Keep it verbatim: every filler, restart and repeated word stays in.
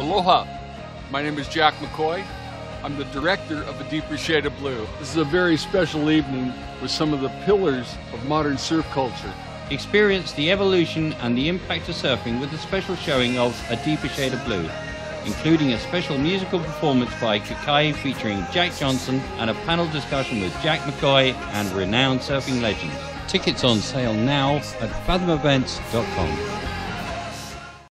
Aloha, my name is Jack McCoy. I'm the director of A Deeper Shade of Blue. This is a very special evening with some of the pillars of modern surf culture. Experience the evolution and the impact of surfing with a special showing of A Deeper Shade of Blue, including a special musical performance by Kakai featuring Jack Johnson and a panel discussion with Jack McCoy and renowned surfing legends. Tickets on sale now at fathom events dot com.